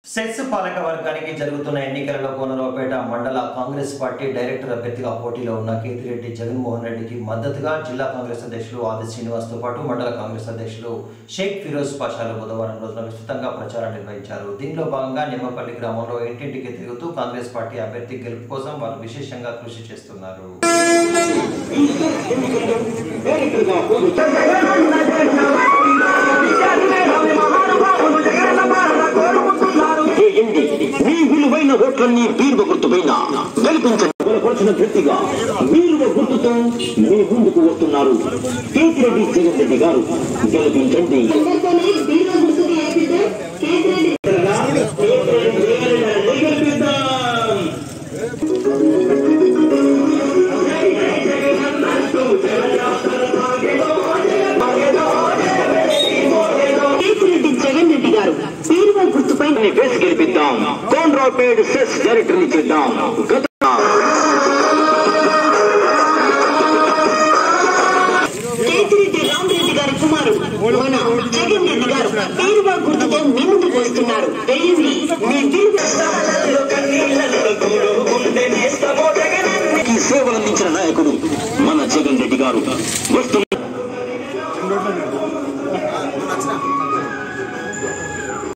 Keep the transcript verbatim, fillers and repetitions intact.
Cess పాలక వర్గానికి జరుగుతున్న ఎన్నికలలో కోనరావుపేట మండల కాంగ్రెస్ పార్టీ డైరెక్టర్ అభ్యర్థిగా పోటీలో ఉన్న కేతిరెడ్డి జగన్మోహన్ రెడ్డికి మద్దతుగా జిల్లా కాంగ్రెస్ అధ్యక్షులు ఆది శ్రీనివాస్ తో పాటు మండల కాంగ్రెస్ అధ్యక్షులు షేక్ ఫిరోజ్ పాషాలు బుధవారం రోజున విస్తృతంగా ప్రచారం నిర్వహించారు. దీనిలో భాగంగా నిమ్మపల్లి గ్రామంలో ఇంటింటికి తిరుగుతూ కాంగ్రెస్ పార్టీ అభ్యర్థి గెలుపు కోసం వారు విశేషంగా కృషి చేస్తున్నారు. ఓట్లన్నీ వీరువ గుర్తుపైన గెలిపించిన వ్యక్తిగా వీరువ గుర్తుతో మీ ముందుకు వస్తున్నారు కేతిరెడ్డి జగన్ రెడ్డి గారు. గెలిపించండి. కేతిరెడ్డి జగన్ రెడ్డి గారు వీరువ గుర్తుపై వేసి గెలిపిద్దాం. కోనరావుపేట సెస్ డైరెక్టర్ ని చేద్దాం. కేతిరెడ్డి రామరెడ్డి గారి కుమారుడు మన జగన్ రెడ్డి గారు వీరువ గుర్తుతో మీ ముందుకు వస్తున్నారు. సేవలందించిన నాయకుడు మన జగన్ రెడ్డి గారు వస్తున్నారు.